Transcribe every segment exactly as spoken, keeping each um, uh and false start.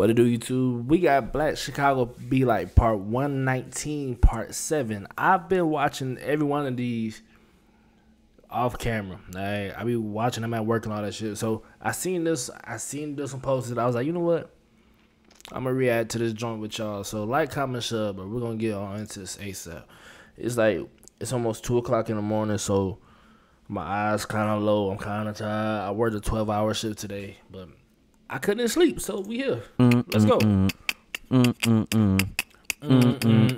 What to do, YouTube? We got Black Chicago Be Like Part one nineteen, Part seven. I've been watching every one of these off camera. I, I be watching them at work and all that shit. So I seen this, I seen this one posted. I was like, you know what? I'm gonna react to this joint with y'all. So like, comment, sub, but we're gonna get on into this ASAP. It's like it's almost two o'clock in the morning, so my eyes kind of low. I'm kind of tired. I worked a twelve hour shift today, but I couldn't sleep, so we here. Mm, Let's go. Mm, mm, mm, mm. Mm, mm,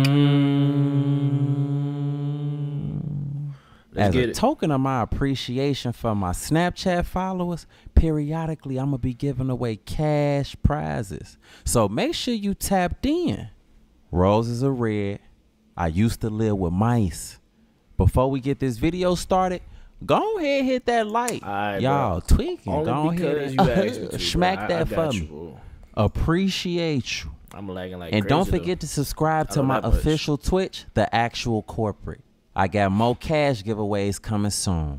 mm. Let's As get a it. token of my appreciation for my Snapchat followers, periodically I'm going to be giving away cash prizes. So make sure you tapped in. Roses are red. I used to live with mice. Before we get this video started, go ahead and hit that like. Right, y'all tweaking. Only go because ahead you asked me to, smack bro. that I, I for you, me. bro. Appreciate you. I'm lagging like And crazy, don't forget though. to subscribe to know my that much. official Twitch, The Actual Corporate. I got more cash giveaways coming soon.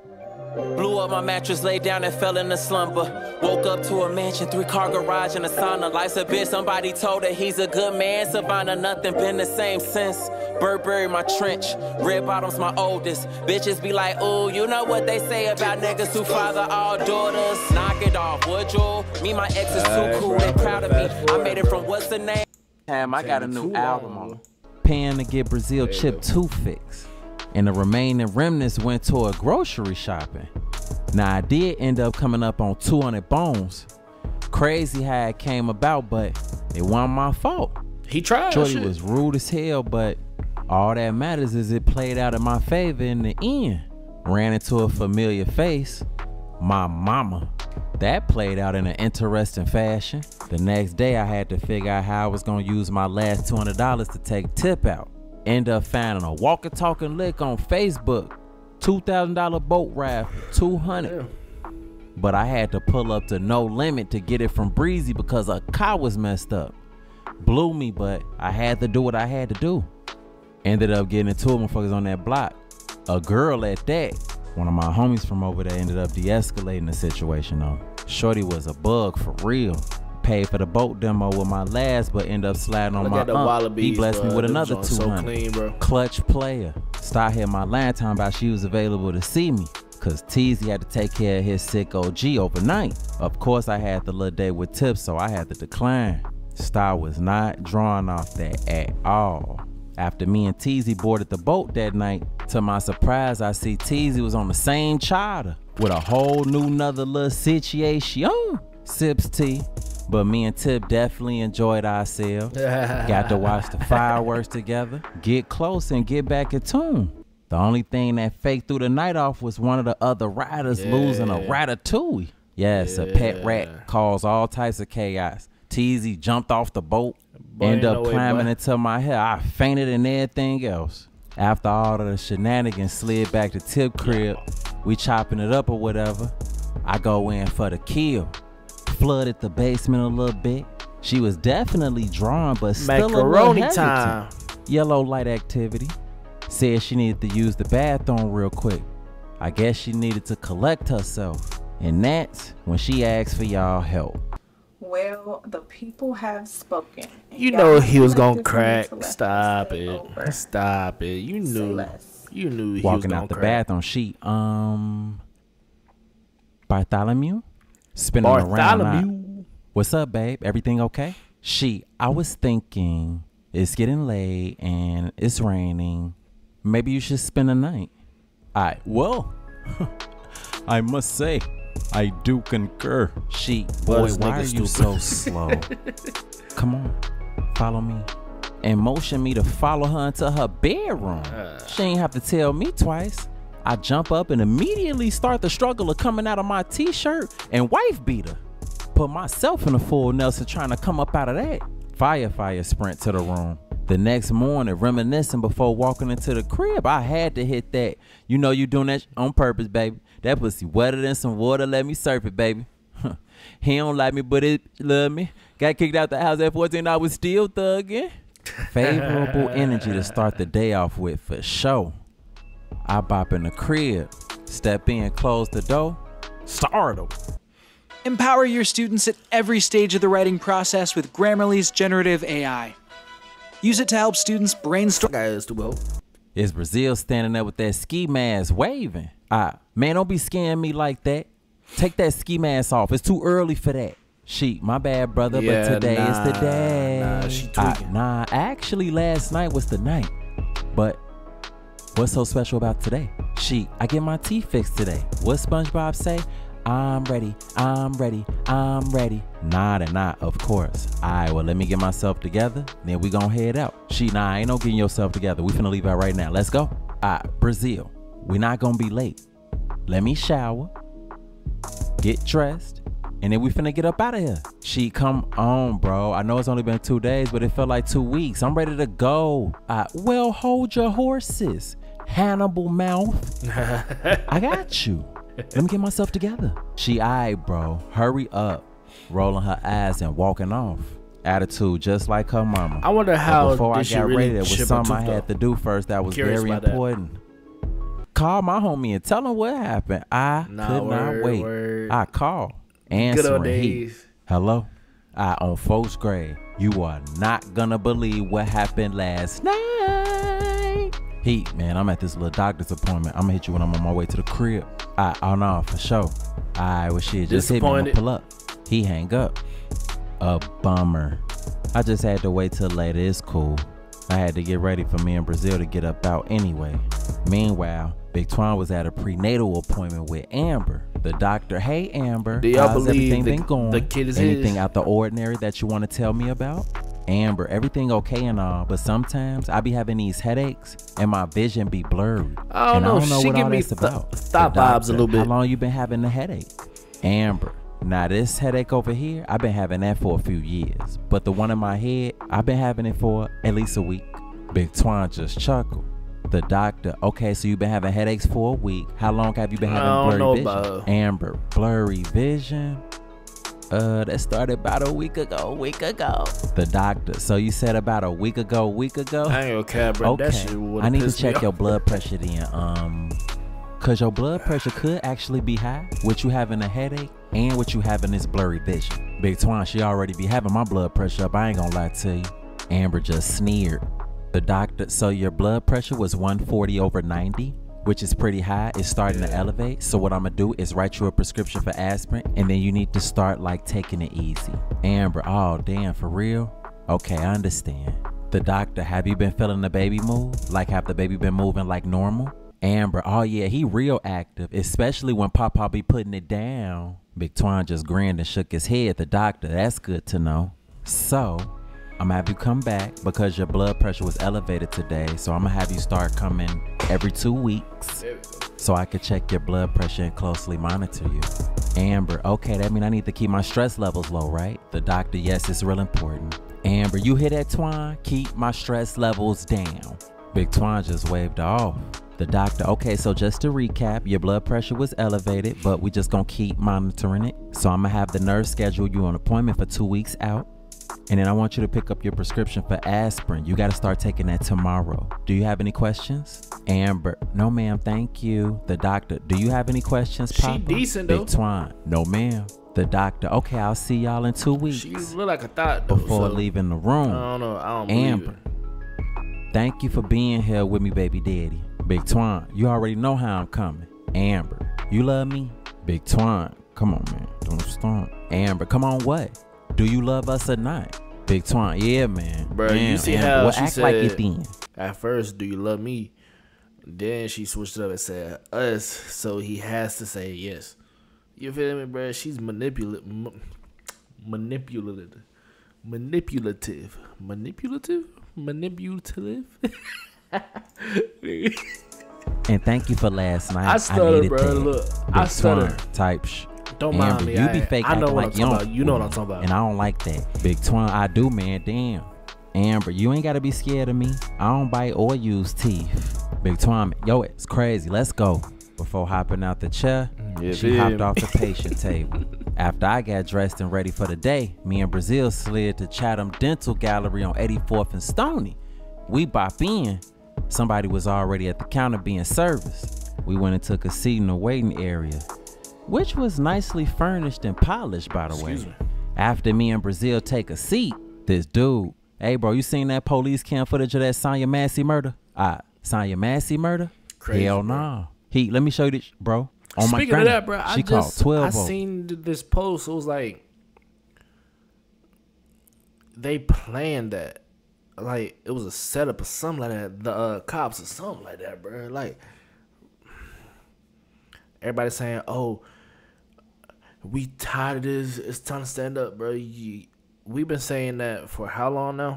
Blew up my mattress, laid down and fell into slumber. Woke up to a mansion, three-car garage and a sauna. Life's a bitch, somebody told her he's a good man. Savannah, nothing been the same since. Burberry, my trench. Red bottoms, my oldest. Bitches be like, ooh, you know what they say about niggas who father all daughters. Knock it off, would you? Me, my ex is too cool, they proud of me. I made it from what's the name? Damn, I got a new Too album long. on. Paying to get Brazil chip tooth fixed. And the remaining remnants went toward grocery shopping. Now I did end up coming up on two hundred bones. Crazy how it came about, but it wasn't my fault. He tried. Shorty shit. was rude as hell, but all that matters is it played out in my favor in the end. Ran into a familiar face, my mama. That played out in an interesting fashion. The next day I had to figure out how I was gonna use my last two hundred dollars to take tip out. End up finding a walking talking lick on Facebook. two thousand dollar boat ride for two hundred dollars. But I had to pull up to No Limit to get it from Breezy because a car was messed up. Blew me, but I had to do what I had to do. Ended up getting into it, motherfuckers on that block. A girl at that. One of my homies from over there ended up de-escalating the situation though. Shorty was a bug for real. Paid for the boat demo with my last, but ended up sliding on Look my at the ump. wallabies, He blessed bro. me with Them another joints two so hundred. clean, bro. Clutch player. Start hitting my line time about she was available to see me. Cause Teasy had to take care of his sick O G overnight. Of course I had the little day with tips, so I had to decline. Star was not drawn off that at all. After me and Teasy boarded the boat that night, to my surprise I see Teasy was on the same charter with a whole new nother little situation. Sips tea. But me and Tip definitely enjoyed ourselves. Got to watch the fireworks together, get close and get back in tune. The only thing that faked through the night off was one of the other riders Yeah. losing a ratatouille. Yes, Yeah. a pet rat caused all types of chaos. Teasy jumped off the boat, Boy, ended ain't up no way, climbing boy. into my hair. I fainted and everything else. After all of the shenanigans, slid back to Tip crib. We chopping it up or whatever. I go in for the kill. Flooded the basement a little bit. She was definitely drawn, but still Macaroni a little time. hesitant. Yellow light activity. Said she needed to use the bathroom real quick. I guess she needed to collect herself. And that's when she asked for y'all help. Well, the people have spoken. You know he was gonna Collective crack. need to let Stop this it. over. Stop it. You Say knew. less. You knew he was Walking gonna out the crack. bathroom, she, um, Bartholomew? Spinning around. Bartholomew. I- What's up, babe? Everything okay? She, I was thinking it's getting late and it's raining. Maybe you should spend the night. I, well, I must say, I do concur. She, boy, this why are nigga you stupid. so slow? Come on, follow me. And motion me to follow her into her bedroom. Uh. She ain't have to tell me twice. I jump up and immediately start the struggle of coming out of my t-shirt and wife beater. Put myself in a full Nelson trying to come up out of that. Fire, fire sprint to the room. The next morning, reminiscing before walking into the crib, I had to hit that. You know you doing that on purpose, baby. That pussy wetter than some water, let me surf it, baby. He don't like me, but it love me. Got kicked out the house at fourteen, I was still thugging. Favorable energy to start the day off with, for sure. I bop in the crib, step in, close the door, startle. Empower your students at every stage of the writing process with Grammarly's generative A I. Use it to help students brainstorm. Guys, to go. It's Brazil standing there with that ski mask waving. Ah, man, don't be scaring me like that. Take that ski mask off. It's too early for that. She, my bad, brother, Yeah, but today nah, is the day. nah, she Ah, tweaking. nah, actually, last night was the night. But what's so special about today? She, I get my teeth fixed today. What SpongeBob say? I'm ready, I'm ready, I'm ready. Nah, and not, of course. All right, well, let me get myself together. Then we gon' head out. She, nah, ain't no getting yourself together. We finna leave out right now. Let's go. All right, Brazil, we not gonna be late. Let me shower, get dressed, and then we finna get up out of here. She, come on, bro. I know it's only been two days, but it felt like two weeks. I'm ready to go. Uh, well, hold your horses, Hannibal mouth. I got you. Let me get myself together. She, aight, bro. Hurry up. Rolling her eyes and walking off. Attitude just like her mama. I wonder how But before I did she got really ready, there was chip her something I tooth, had though? to do first that was Curious very about that. important. Call my homie and tell him what happened. I Nah, could word, not wait. word. I call. Good Answering old he. days. Hello? I on first grade. You are not gonna believe what happened last night. Heat, man, I'm at this little doctor's appointment. I'm gonna hit you when I'm on my way to the crib. I, oh no, for sure. Alright, well shit, just hit me, I'm gonna Disappointed. pull up. He hang up. A bummer. I just had to wait till later. It's cool. I had to get ready for me in Brazil to get up out anyway. Meanwhile, Big Twan was at a prenatal appointment with Amber. The doctor, hey Amber, Do y'all how's believe everything the- been going? the kid is Anything his? out the ordinary that you want to tell me about? Amber, everything okay and all, but sometimes I be having these headaches and my vision be blurry. I don't and know, I don't know she what give all me that's th- about. thought The vibes a doctor, little bit. How long you been having the headache? Amber, now this headache over here, I've been having that for a few years. But the one in my head, I've been having it for at least a week. Big Twan just chuckled. The doctor, okay, so you've been having headaches for a week. How long have you been I having don't blurry know vision? about- Amber, blurry vision? Uh, that started about a week ago, a week ago. The doctor, so you said about a week ago, a week ago? I ain't gonna care, bro. Okay, That shit would I need to piss me check your off. blood pressure then. Um, cause your blood pressure could actually be high with you having a headache and with you having this blurry vision. Big Twan, she already be having my blood pressure up. I ain't gonna lie to you. Amber just sneered. The doctor, so your blood pressure was one forty over ninety, which is pretty high. It's starting to elevate. So what I'm gonna do is write you a prescription for aspirin, and then you need to start like taking it easy. Amber, oh damn, for real? Okay, I understand. The doctor, have you been feeling the baby move? Like have the baby been moving like normal? Amber, oh yeah, he real active, especially when Papa be putting it down. Big Twan just grinned and shook his head. The doctor, that's good to know. So, I'm gonna have you come back because your blood pressure was elevated today. So I'm gonna have you start coming every two weeks so I could check your blood pressure and closely monitor you. Amber, okay, that means I need to keep my stress levels low, right? The doctor, yes, it's real important. Amber, you hear that, Twan? Keep my stress levels down. Big Twan just waved off. The doctor, okay, so just to recap, your blood pressure was elevated, but we just gonna keep monitoring it. So I'm gonna have the nurse schedule you an appointment for two weeks out. And then I want you to pick up your prescription for aspirin. You got to start taking that tomorrow. Do you have any questions? Amber, no ma'am, thank you. The doctor, do you have any questions, She Papa? decent, Big though. Twan, no ma'am. The doctor, okay, I'll see y'all in two weeks. She look like a thought though, Before so leaving the I room. don't know. I don't believe Amber, it. thank you for being here with me, baby daddy. Big Twan, you already know how I'm coming. Amber, you love me? Big Twan, come on, man, don't stop. Amber, come on, what? Do you love us or not? Big Twan, yeah, man. Bro, Damn, you see Amber, how well, she act said like it then. at first, do you love me? Then she switched it up and said us, so he has to say yes. You feel me, bro? She's manipulative, manipulative, manipulative, manipulative, manipulative. And thank you for last night. I stutter, needed bro. that. Look, Big I stutter. Twan type sh. Don't mind Amber, me. you I, be fake I know acting what like I'm you talking don't. about. You know what I'm talking about. And I don't like that. Big Twan, I do, man. Damn. Amber, you ain't gotta be scared of me. I don't bite or use teeth. Big Twan, yo, it's crazy. Let's go. Before hopping out the chair, Yeah, she babe. hopped off the patient table. After I got dressed and ready for the day, me and Brazil slid to Chatham Dental Gallery on eighty-fourth and Stony. We bop in. Somebody was already at the counter being serviced. We went and took a seat in the waiting area. which was nicely furnished and polished, by the Excuse way. me. After me and Brazil take a seat, this dude, hey bro, you seen that police cam footage of that Sonya Massey murder? Ah, Sonya Massey murder? Crazy, Hell bro. nah. He, let me show you this, bro. On my Speaking of granny, that, bro, I she called just twelve I votes. seen this post. It was like they planned that, like it was a setup or something like that. The uh, cops or something like that, bro. Like everybody saying, "Oh, we tired of this. It's time to stand up, bro." You, we've been saying that for how long now?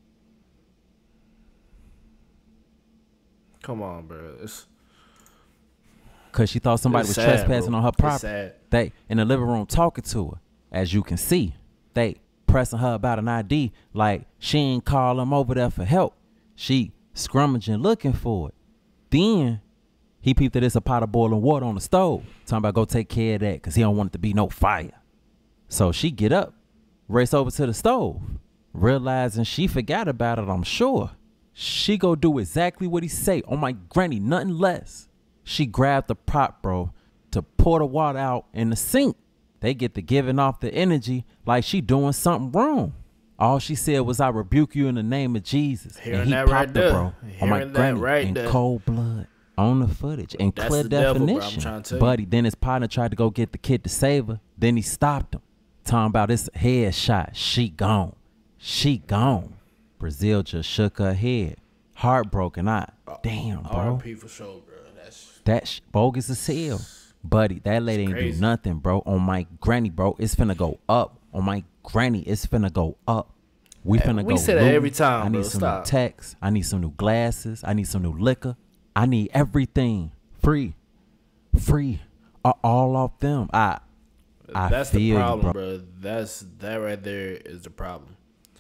Come on, bro. It's Cause she thought somebody It's was sad, trespassing bro. on her It's property. sad. They in the living room talking to her. As you can see, they pressing her about an I D like she ain't call them over there for help. She scrummaging looking for it. Then he peeped that there's a pot of boiling water on the stove. Talking about go take care of that because he don't want it to be no fire. So she get up, race over to the stove, realizing she forgot about it, I'm sure. She go do exactly what he say. Oh my granny, nothing less. She grabbed the pot, bro, to pour the water out in the sink. They get to giving off the energy like she doing something wrong. All she said was, I rebuke you in the name of Jesus. Hearing and he that popped right her, there. bro. On my Hearing that granny right in there. cold blood. On the footage in That's clear the devil, bro. I'm definition. trying to tell you. Buddy, then his partner tried to go get the kid to save her. Then he stopped him. Talking about this headshot. She gone. She gone. Brazil just shook her head. Heartbroken. I, damn, bro. R P for sure, bro. That's That sh- bogus as hell. Buddy, that lady ain't do crazy. nothing, bro. On my granny, bro, it's finna go up. On my granny, it's finna go up. We Hey, finna we go say that looting. every time, I need bro. some Stop. new texts. I need some new glasses. I need some new liquor. I need everything free. Free. Uh, all off them. I I That's feel the you, problem, bro. bro. That's that right there is the problem.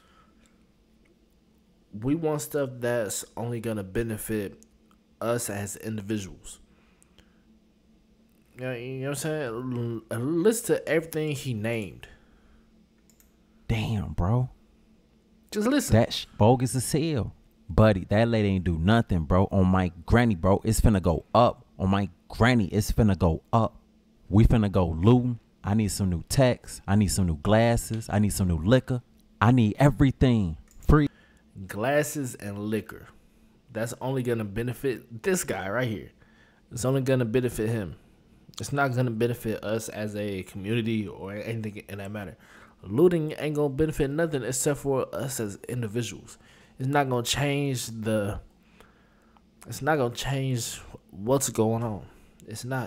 We want stuff that's only gonna benefit us as individuals. You know, you know what I'm saying? L- Listen to everything he named. Damn, bro. Just listen. That sh- bogus as hell. Buddy, that lady ain't do nothing, bro. On my granny, bro, it's finna go up. On my granny, it's finna go up. We finna go looting. I need some new texts. I need some new glasses. I need some new liquor. I need everything free. Glasses and liquor. That's only gonna benefit this guy right here. It's only gonna benefit him. It's not gonna benefit us as a community or anything in that matter. Looting ain't gonna benefit nothing except for us as individuals. It's not gonna change the. It's not gonna change what's going on. It's not.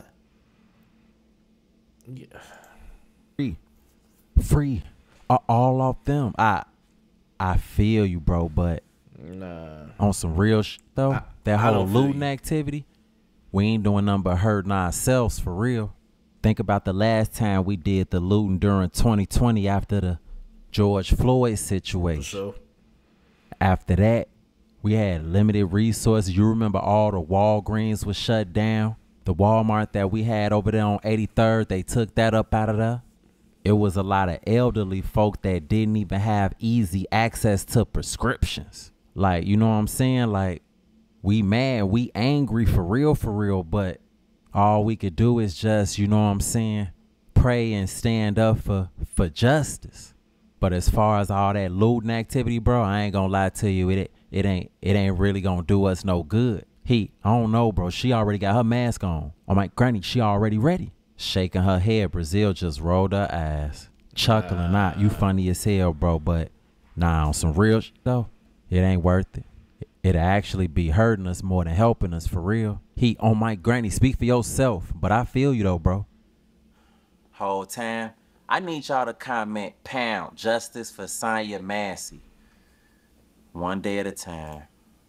Yeah. Free. Free. Uh, all off them. I I feel you, bro, but Nah. on some real sh- though, I- that I whole don't feel looting you. activity, we ain't doing nothing but hurting ourselves for real. Think about the last time we did the looting during twenty twenty after the George Floyd situation. So After that, we had limited resources. You remember all the Walgreens was shut down. The Walmart that we had over there on eighty-third, they took that up out of there. It was a lot of elderly folk that didn't even have easy access to prescriptions. Like, you know what I'm saying? Like, we mad, we angry for real, for real, but all we could do is just, you know what I'm saying, pray and stand up for, for justice. But as far as all that looting activity, bro, I ain't gonna lie to you, it it ain't it ain't really gonna do us no good. He, I don't know, bro. She already got her mask on. I'm like, granny, she already ready. Shaking her head, Brazil just rolled her eyes, chuckling Nah. out. You funny as hell, bro. But nah, on some real shit though, it ain't worth it. It'll actually be hurting us more than helping us for real. He, on my granny, speak for yourself. But I feel you though, bro. Whole time, I need y'all to comment pound justice for Sonya Massey. One day at a time.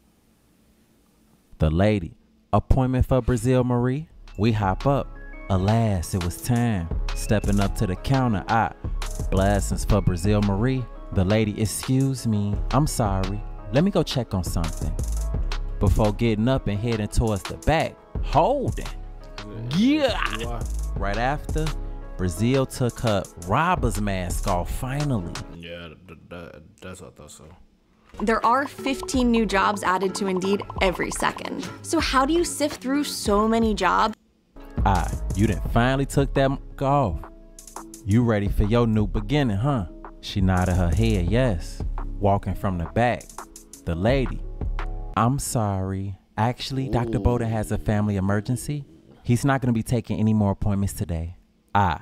The lady, appointment for Brazil Marie. We hop up. Alas, it was time. Stepping up to the counter, I blessings for Brazil Marie. The lady, excuse me, I'm sorry. Let me go check on something. Before getting up and heading towards the back, holding. Yeah. you are. Right after, Brazil took her robber's mask off finally. Yeah, th- th- that's what I thought so. There are fifteen new jobs added to Indeed every second. So how do you sift through so many jobs? Ah, you done finally took that muck off. You ready for your new beginning, huh? She nodded her head, yes. Walking from the back, the lady. I'm sorry. Actually, Doctor Bowden has a family emergency. He's not going to be taking any more appointments today. Ah.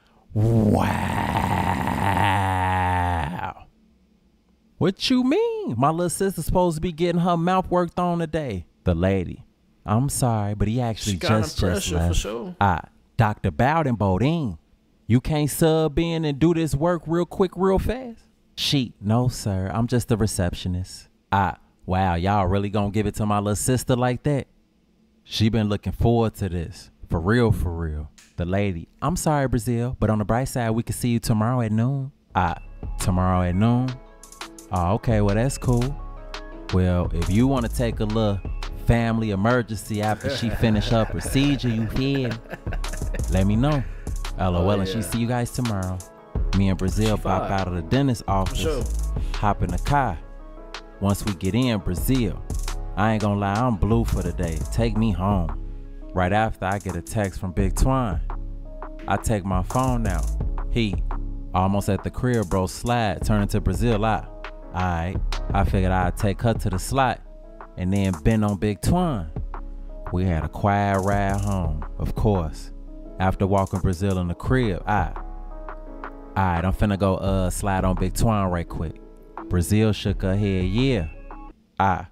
Wow. What you mean? My little sister's supposed to be getting her mouth worked on today. The lady. I'm sorry, but he actually just just left. For sure. Ah, Doctor Bowden Bowden. You can't sub in and do this work real quick, real fast? She, no, sir. I'm just the receptionist. Ah, wow, y'all really gonna give it to my little sister like that? She been looking forward to this. For real, for real. The lady, I'm sorry, Brazil, but on the bright side, we can see you tomorrow at noon. Ah, tomorrow at noon? Oh, okay, well, that's cool. Well, if you want to take a little family emergency after she finish her procedure, you hear? Let me know. LOL, oh, and yeah. She see you guys tomorrow. Me and Brazil pop out of the dentist office, sure. Hop in the car. Once we get in, Brazil, I ain't gonna lie, I'm blue for the day. Take me home. Right after, I get a text from Big Twine. I take my phone out. He, almost at the crib, bro, slide, turning to Brazil. I, alright, I figured I'd take her to the slot and then bend on Big Twine. We had a quiet ride home, of course. After walking Brazil in the crib, I, alright, I'm finna go uh slide on Big Twine right quick. Brazil shook her head, yeah. I,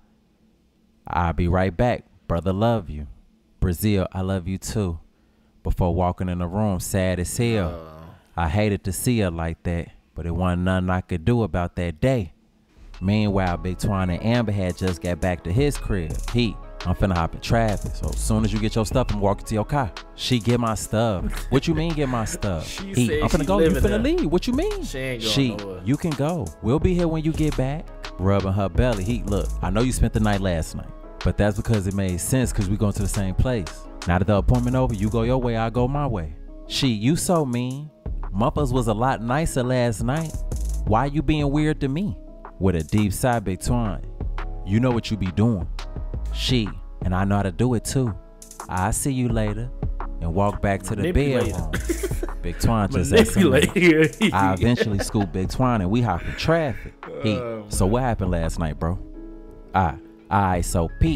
I'll be right back, brother, love you. Brazil, I love you too. Before walking in the room, sad as hell. Uh. I hated to see her like that, but it wasn't nothing I could do about that day. Meanwhile, Big Twine and Amber had just got back to his crib. He, I'm finna hop in traffic, so as soon as you get your stuff, I'm walking to your car. She get my stuff. What you mean get my stuff? He, I'm finna go, you finna there. Leave. What you mean? She ain't going She, nowhere. You can go. We'll be here when you get back. Rubbing her belly. He, look, I know you spent the night last night, but that's because it made sense because we going to the same place. Now that the appointment over, you go your way, I go my way. She, you so mean. Muppers was a lot nicer last night. Why you being weird to me? With a deep sigh, Big Twine. You know what you be doing. She, and I know how to do it too. I see you later. And walk back to the bedroom. Big Twine just asked me. I eventually scooped Big Twine and we hop in traffic. He, oh, so what happened last night, bro? I, I, so Pete,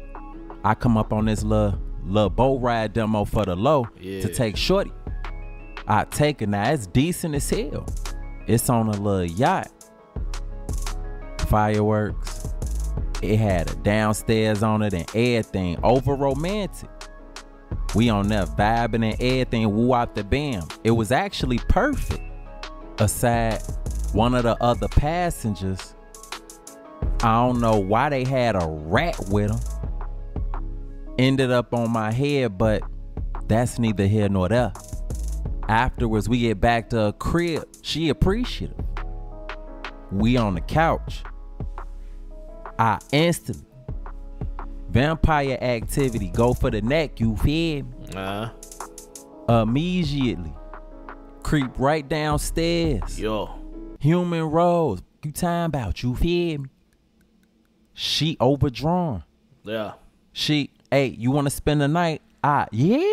I come up on this little, little boat ride demo for the low yeah. to take Shorty. I take it now. It's decent as hell. It's on a little yacht. Fireworks. It had a downstairs on it and everything. Over romantic. We on there vibing and everything. Woo out the bam. It was actually perfect. Aside one of the other passengers, I don't know why they had a rat with them. Ended up on my head, but that's neither here nor there. Afterwards, we get back to her crib. She appreciative. We on the couch. I instantly, vampire activity, go for the neck, you feel me? Uh. Immediately, creep right downstairs. Yo. Human rose, you time about, you feel me? She overdrawn. Yeah. She, hey, you want to spend the night? I, yeah?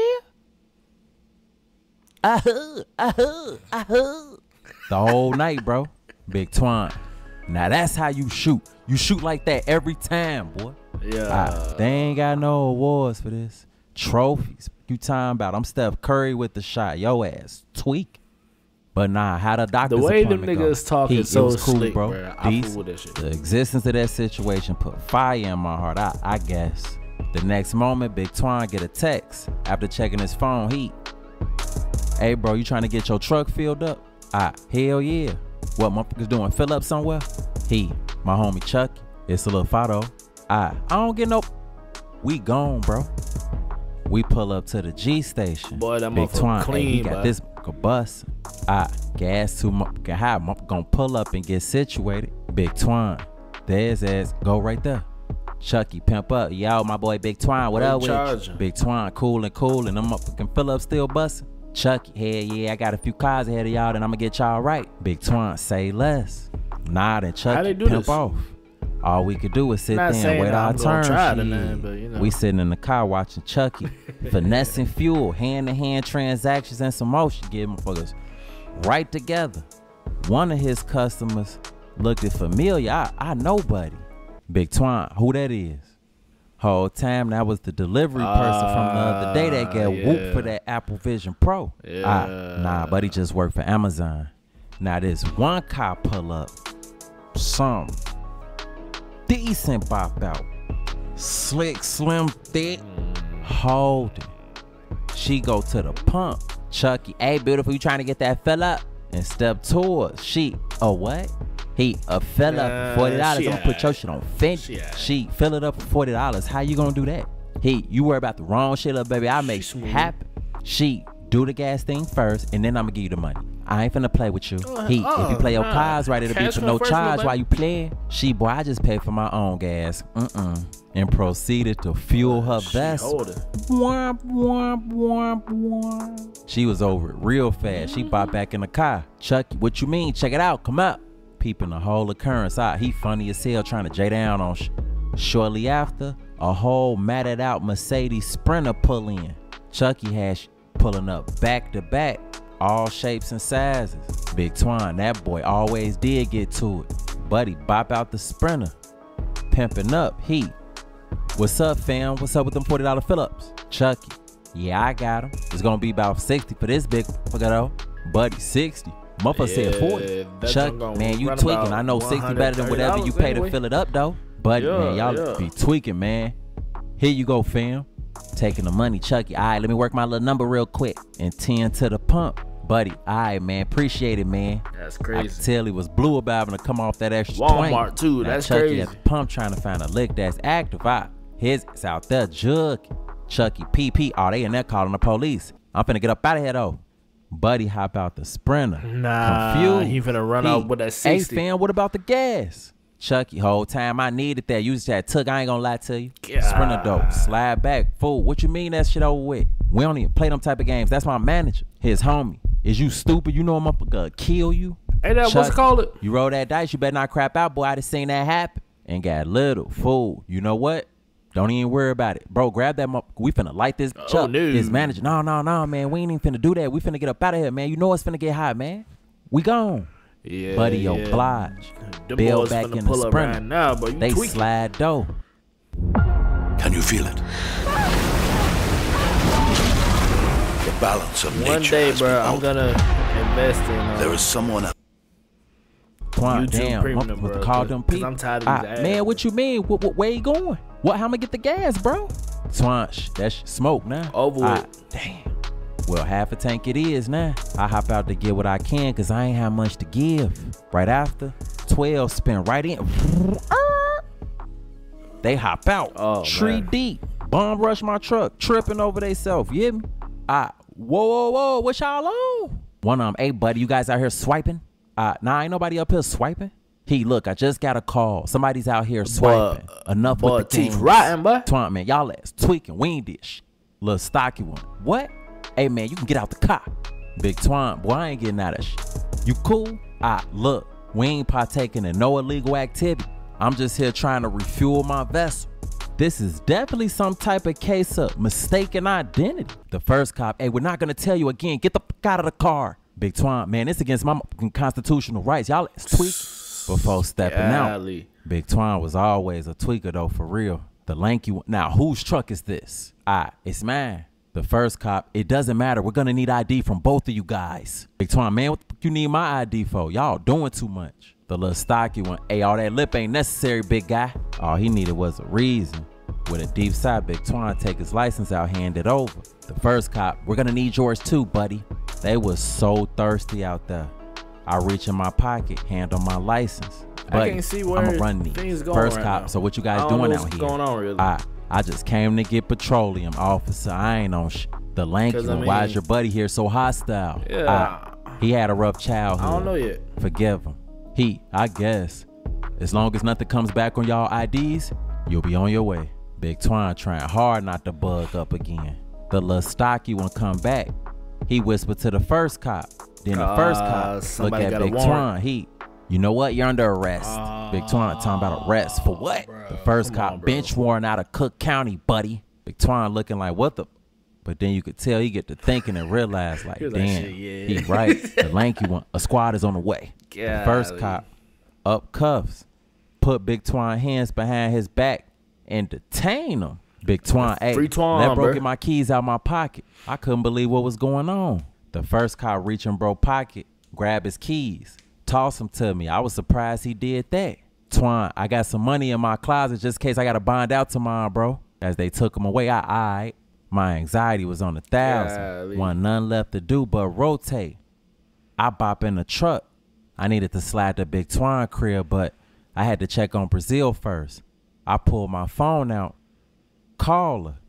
I heard, I heard, I heard. The whole night, bro. Big Twine. Now that's how you shoot. You shoot like that every time, boy. Yeah. I, they ain't got no awards for this. Trophies. You talking about? I'm Steph Curry with the shot. Yo ass tweak. But nah, how the doctor's the way them appointment niggas go? talking he, so was cool, slick, bro. bro. I These, fool with that shit. The existence of that situation put fire in my heart. I, I guess. The next moment, Big Twine get a text after checking his phone. He, hey, bro, you trying to get your truck filled up? Ah, hell yeah. What motherfuckers doing? Fill up somewhere? He, my homie Chucky. It's a little photo. I, I don't get no. We gone, bro. We pull up to the G station. Boy, that Big Twine, clean, hey, he got bro. this bus. I, gas too much. High. Gonna pull up and get situated. Big Twine. There's ass. Go right there. Chucky, pimp up. Yo, my boy Big Twine. What up with you? Big Twine, cool and cool. And I'm motherfucking fill up still busting. Chucky, hell yeah, I got a few cars ahead of y'all, then I'm gonna get y'all right. Big Twine, say less. Nah, then Chucky, pimp this? off. All we could do was sit Not there and saying wait that our I'm gonna turn. try it or Shit. nothing, but, you know. We sitting in the car watching Chucky, finessing fuel, hand-to-hand transactions and some motion, get motherfuckers right together. One of his customers looked at familiar. I, I know, buddy. Big Twine, who that is? Whole time that was the delivery person uh, from the other day that got yeah. whooped for that Apple Vision Pro. Yeah. I, nah, buddy just worked for Amazon. Now this one cop pull up, some decent bop out, slick, slim, thick, holding. She go to the pump. Chucky, hey, beautiful, you trying to get that fill up? And step towards. She, oh, what? He, a fill up for forty dollars. I'm gonna put your shit on Fendi. She, she fill it up for forty dollars. How you gonna do that? He, you worry about the wrong shit up, baby. I make it happen. She, do the gas thing first, and then I'm gonna give you the money. I ain't finna play with you. He, uh, if you play your uh, cards right, it'll be for no charge while you playing. She, boy, I just paid for my own gas. Mm-mm. And proceeded to fuel her vessel. Womp, womp, womp, womp. She was over it real fast. She popped back in the car. Chucky, what you mean? Check it out. Come up. Peeping the whole occurrence out. He funny as hell trying to J down on sh Shortly after, a whole matted out Mercedes Sprinter pull in. Chucky had sh pulling up back to back, all shapes and sizes. Big Twine, that boy always did get to it. Buddy bop out the Sprinter. Pimping up, he. What's up, fam? What's up with them forty dollar fill-ups? Chucky, yeah, I got him. It's gonna be about sixty for this big fucker though. Buddy, sixty. Motherfucker yeah, said forty. Chuck, man, you tweaking. I know sixty better than whatever you pay anyway. To fill it up, though. Buddy, yeah, man, y'all yeah. be tweaking, man. Here you go, fam. Taking the money, Chucky. All right, let me work my little number real quick. And ten to the pump. Buddy, all right, man. Appreciate it, man. That's crazy. I could tell he was blue about him to come off that extra Walmart, twenty. too. Now, That's Chucky crazy. at the pump trying to find a lick that's active. Right. His is out there, jug. Chucky, P P. Oh, they in there calling the police. I'm finna get up out of here, though. Buddy hop out the Sprinter. Nah, confused. He finna run he, out with that sixty. Hey, fam, what about the gas? Chucky, whole time I needed that. You just had took. I ain't gonna lie to you. God. Sprinter dope. Slide back. Fool. What you mean that shit over with? We don't even play them type of games. That's my manager. His homie. Is you stupid? You know I'm up to kill you? Hey, that what's called it? You roll that dice. You better not crap out, boy. I just seen that happen. And got little. Fool. You know what? Don't even worry about it. Bro, grab that motherfucker. We finna light this bitch oh, up. No. His manager. No, no, no, man. We ain't even finna do that. We finna get up out of here, man. You know it's finna get hot, man. We gone. Yeah, Buddy, yeah. oblige. Them Bill boys back finna in pull the up Sprinter. right now, but you they tweaking. slide dough. Can you feel it? The balance of One nature day, has bro, been I'm altered. gonna invest in. Uh, There is someone else. Twine, YouTube damn, Premium, I'm bro, call cause, them cause people. I'm tired of Ah, these ads. man, what you mean? What, what, where you going? What? How am I get the gas, bro? Twine, sh that's smoke now. Over ah, with. Damn. Well, half a tank it is now. I hop out to get what I can because I ain't have much to give. Right after, twelve spin right in. They hop out. Oh, Tree man. deep. Bomb rush my truck. Tripping over they self. You hear me? I, whoa, whoa, whoa. What y'all on? One of them, hey, buddy, you guys out here swiping? Uh, nah, ain't nobody up here swiping. He, look, I just got a call. Somebody's out here swiping. But, Enough but with the teeth games. rotten, boy. Twine, man, y'all ass tweaking. We ain't dish. Little stocky one. What? Hey, man, you can get out the car. Big Twine, boy, I ain't getting out of shit. You cool? Ah, look, we ain't partaking in no illegal activity. I'm just here trying to refuel my vessel. This is definitely some type of case of mistaken identity. The first cop, hey, we're not gonna tell you again. Get the fuck out of the car. Big Twine, man, it's against my constitutional rights. Y'all tweak before stepping Golly. out. Big Twine was always a tweaker though, for real. The lanky one. Now, whose truck is this? Ah, it's mine. The first cop, it doesn't matter. We're gonna need I D from both of you guys. Big Twine, man, what the fuck you need my I D for? Y'all doing too much. The little stocky one, hey, all that lip ain't necessary, big guy. All he needed was a reason. With a deep side, Big Twine take his license out, hand it over. The first cop, we're gonna need yours too, buddy. They was so thirsty out there. I reach in my pocket, hand on my license. Buddy, I can't see where I'ma run things these. going First right cop, now. so what you guys I don't doing know out what's here? going on, really. I, I just came to get petroleum, officer. I ain't on sh the lanky one. I mean, Why is your buddy here so hostile? Yeah. I, he had a rough childhood. I don't know yet. Forgive him. He, I guess. As long as nothing comes back on y'all I Ds, you'll be on your way. Big Twine trying hard not to bug up again. The little stocky one come back. He whispered to the first cop. Then the Uh, first cop look somebody at got a Big warrant. Twine. He, You know what? You're under arrest. Uh, Big Twan talking about arrest for what? Bro, the first cop on, bench warrant out of Cook County, buddy. Big Twan looking like, what the? But then you could tell he get to thinking and realize, like, damn, like, shit, yeah. he right. The lanky one. A squad is on the way. Golly. The first cop up cuffs, put Big Twan hands behind his back and detain him. Big Twan, hey, Free Twan, let bro bro. get my keys out my pocket. I couldn't believe what was going on. The first cop reach in bro pocket, grab his keys, toss them to me. I was surprised he did that. Twan, I got some money in my closet just in case I got to bond out tomorrow, bro. As they took him away, I eyed. My anxiety was on a thousand. Golly. Wasn't none left to do but rotate. I bop in the truck. I needed to slide to Big Twan crib, but I had to check on Brazil first. I pulled my phone out. Call her.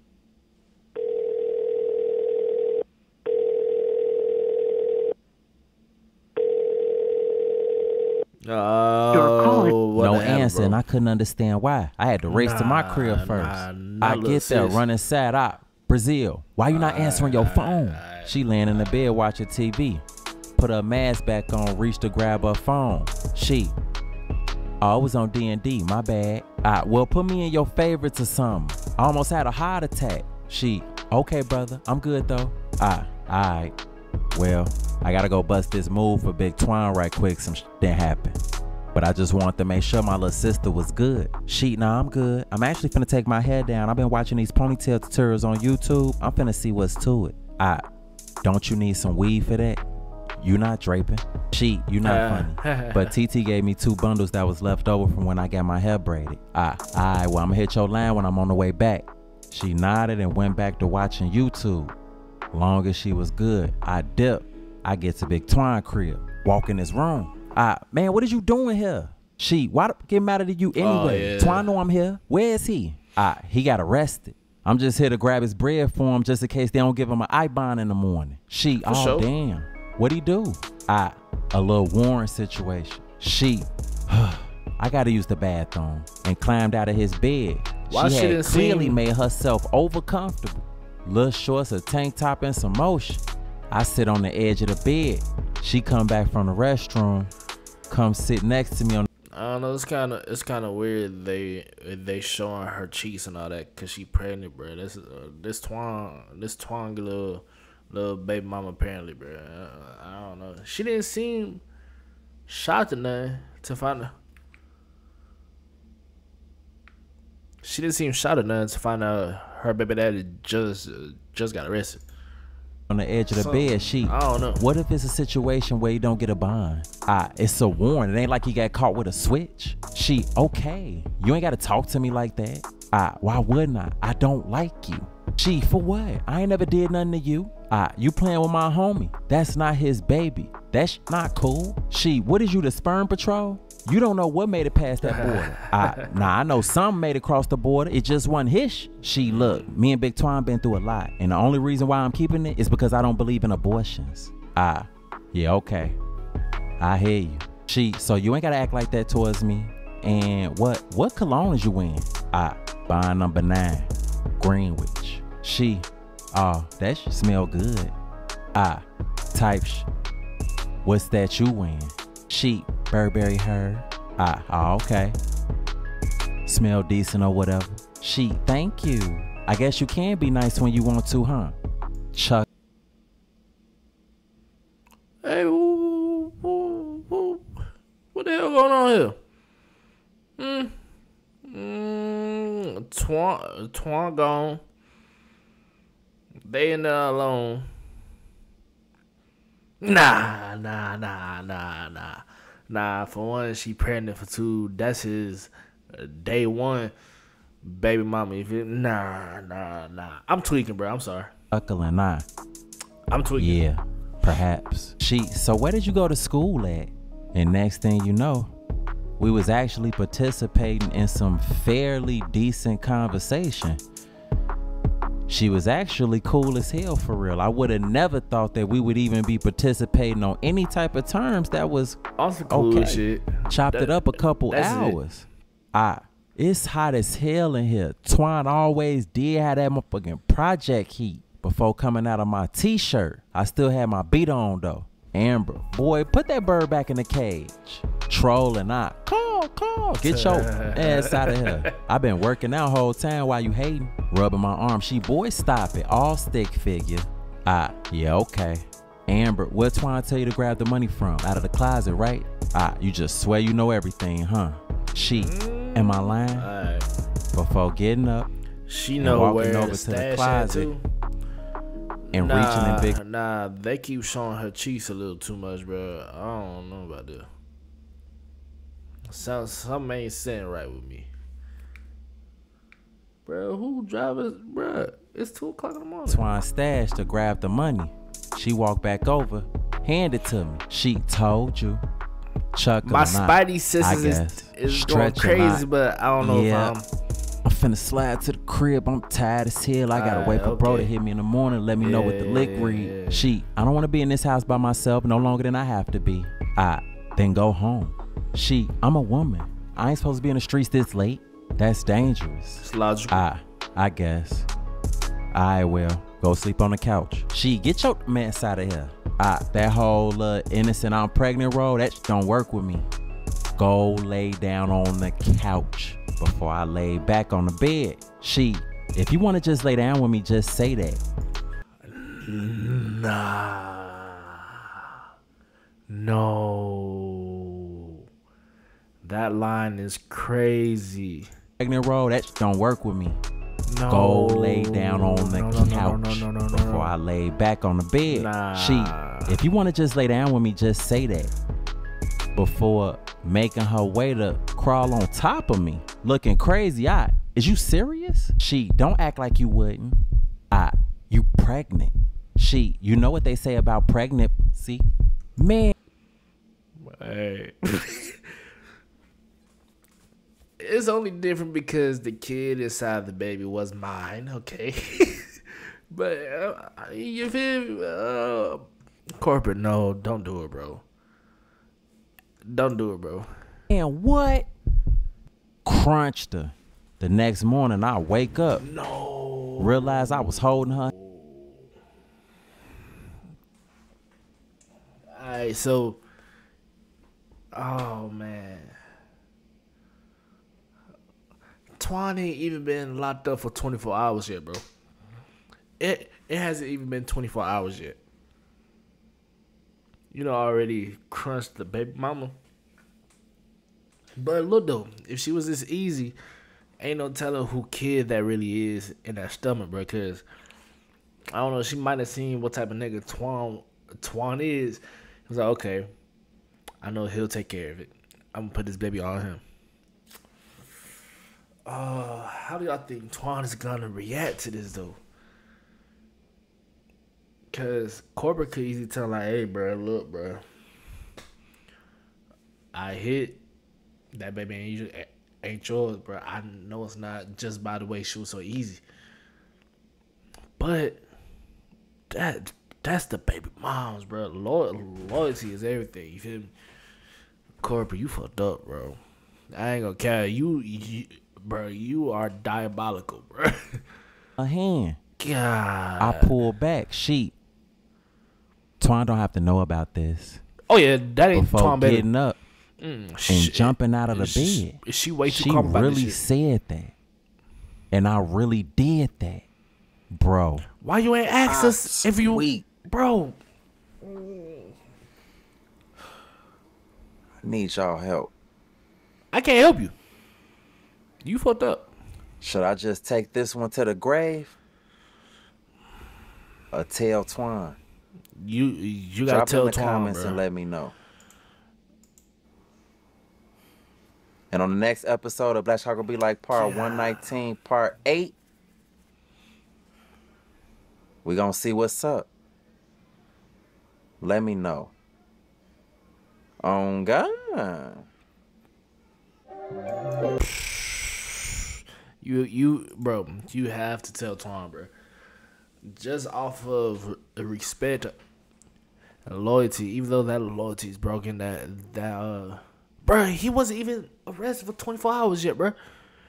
Oh, what No the hell, answer, bro? and I couldn't understand why. I had to race to my crib Nah, first. nah, nah, I little get there sis. running sad up. Brazil, why you not answering your phone? She laying in the bed watching T V. Put her mask back on, reached to grab her phone. She, oh, it was on D and D, my bad. Ah, well, put me in your favorites or something. I almost had a heart attack. She, okay, brother, I'm good though. Ah, all right. Well, I gotta go bust this move for Big Twan right quick. Some shit didn't happen. But I just wanted to make sure my little sister was good. She, nah, I'm good. I'm actually finna take my hair down. I've been watching these ponytail tutorials on YouTube. I'm finna see what's to it. Ah, don't you need some weed for that? You not draping. She, you not Uh. funny. But T T gave me two bundles that was left over from when I got my hair braided. Ah, all right, well, I'm gonna hit your line when I'm on the way back. She nodded and went back to watching YouTube. Long as she was good, I dipped. I get to Big Twan crib, walk in his room. Ah, man, what is you doing here? She, why the get mad at you anyway? Oh, yeah. Twan know I'm here. Where is he? Ah, he got arrested. I'm just here to grab his bread for him just in case they don't give him an I bond in the morning. She, For oh sure. damn. What'd he do? Ah, a little warrant situation. She, I gotta use the bathroom, and climbed out of his bed. Why she she had didn't clearly seem- made herself over comfortable. Little shorts, a tank top, and some motion. I sit on the edge of the bed. She come back from the restroom, come sit next to me on. I don't know. It's kind of it's kind of weird they they showing her cheeks and all that because she pregnant, bro. This uh, this Twan this Twan little little baby mama apparently, bro. Uh, I don't know. She didn't seem shocked or nothing to find out. She didn't seem shocked or nothing to find out her baby daddy just uh, just got arrested. on the edge of the So, bed. She, I don't know. What if it's a situation where you don't get a bond? Ah, it's a warrant. It ain't like you got caught with a switch. She, okay, you ain't got to talk to me like that. Ah, why wouldn't I? I don't like you. She, for what? I ain't never did nothing to you. Ah, you playing with my homie. That's not his baby. That's not cool. She, what is you, the sperm patrol? You don't know what made it past that border. I, nah, I know some made it across the border. It just wasn't his. She, look, me and Big Twan been through a lot. And the only reason why I'm keeping it is because I don't believe in abortions. Ah, yeah, okay. I hear you. She, so you ain't got to act like that towards me. And what, what cologne is you in? Ah, bond number nine, Greenwich. She, oh, that shit smell good. Ah, type sh. What's that you wearing? She, Burberry her. Ah, oh, okay. Smell decent or whatever. She, thank you. I guess you can be nice when you want to, huh? Chuck. Hey, woo, woo, woo. What the hell going on here? Hmm. Mm, Twan, Twan gone. They in there alone. Nah, nah, nah, nah, nah. Nah, for one, she pregnant. For two, that's his uh, day one baby mama. If it, nah, nah, nah. I'm tweaking, bro. I'm sorry. Uncle and I. I'm tweaking. Yeah, perhaps. She, so where did you go to school at? And next thing you know, we was actually participating in some fairly decent conversation. She was actually cool as hell for real. I would have never thought that we would even be participating on any type of terms that was Also cool okay. as shit. Chopped That- it up a couple that's it. hours. Ah, it's hot as hell in here. Twan always did have that motherfucking project heat before coming out of my t-shirt. I still had my beat on though. Amber, boy, put that bird back in the cage. trolling out. Call, call. Get your ass out of here. I've been working out whole time while you hating. Rubbing my arm. She, boy, stop it. All stick figure. Ah, yeah, okay. Amber, what Twine tell you to grab the money from? Out of the closet, right? Ah, you just swear you know everything, huh? She, am I lying? Right. Before getting up, she and know walking where over the to the stash closet at too. and Nah, reaching in big. nah, they keep showing her cheeks a little too much, bro. I don't know about that. Sounds something ain't sitting right with me, bro. Who driving, bro? It's two o'clock in the morning. Twine stash to grab the money. She walked back over, hand it to me. She told you. Chuck My spidey senses is, is going crazy, but I don't know yeah. if I'm. I'm finna slide to the crib. I'm tired as hell. I gotta Right, wait for bro okay. to hit me in the morning. Let me know what the lick Yeah, read. yeah. She, I don't want to be in this house by myself no longer than I have to be. I then go home. She, I'm a woman. I ain't supposed to be in the streets this late. That's dangerous. It's logical. I, I guess. I will go sleep on the couch. She, get your mess out of here. I, that whole uh, innocent I'm pregnant role, that sh- don't work with me. Go lay down on the couch before I lay back on the bed. She, if you want to just lay down with me, just say that. Nah. No. That line is crazy. Pregnant role, that sh- don't work with me. No. Go lay down on the No, no, no, couch no, no, no, no, before no. I lay back on the bed. Nah. She, if you want to just lay down with me, just say that. Before making her way to crawl on top of me, looking crazy. I, is you serious? She, don't act like you wouldn't. I, you pregnant. She, you know what they say about pregnancy? Man. Hey. It's only different because the kid inside the baby was mine, okay? But uh, you feel me? Uh, corporate, no, don't do it, bro. Don't do it, bro. And what? Crunched her. The next morning, I wake up. No. Realize I was holding her. Alright, so, oh man, Twan ain't even been locked up for twenty-four hours yet, bro. It it hasn't even been twenty-four hours yet. You know, already crunched the baby mama. But look though, if she was this easy, ain't no telling who kid that really is in that stomach, bro. Cause I don't know, she might have seen what type of nigga Twan Twan is. It was like, okay, I know he'll take care of it. I'm gonna put this baby on him. Uh, how do y'all think Twan is gonna react to this though? Cause corporate could easily tell like, hey, bro, look, bro, I hit that baby ain't, ain't yours, bro. I know it's not just by the way she was so easy, but that that's the baby moms, bro. Loy- loyalty is everything. You feel me? Corporate, you fucked up, bro. I ain't gonna care. You, you bro, you are diabolical, bro. A hand. God. I pull back. She. Twan don't have to know about this. Oh yeah, that ain't before Twan better. getting up Mm, and sh- jumping out of the sh- bed. Is she way too She calm about this really shit? said that, and I really did that, bro. Why you ain't asked us if you, Sweet. bro? I need y'all help. I can't help you. You fucked up. Should I just take this one to the grave? Or tell Twan? You you gotta Drop tell in the Twan, comments bro. and let me know. And on the next episode of Black Chicago Be Like Part one nineteen, Part eight, we gonna see what's up. Let me know. On God. You you bro, you have to tell Twan, bro. Just off of the respect and loyalty, even though that loyalty is broken, that that uh, bro, he wasn't even arrested for twenty-four hours yet, bro.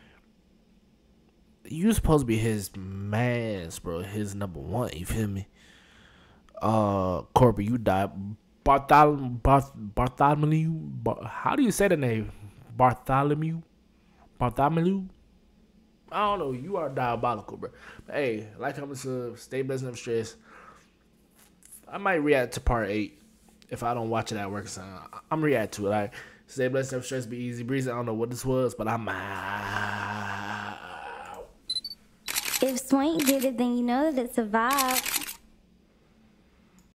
You supposed to be his mans, bro, his number one. You feel me? Uh, Corby, you Bartholomew. Barth, Bartholomew. Bar, how do you say the name? Bartholomew. Bartholomew. I don't know. You are diabolical, bro. But hey, like, comment, sub, stay blessed and stress. I might react to part eight if I don't watch it at work. So I'm react to it. Like, stay blessed and stress, be easy breezy. I don't know what this was, but I'm out. If Swank did it, then you know that it's a vibe.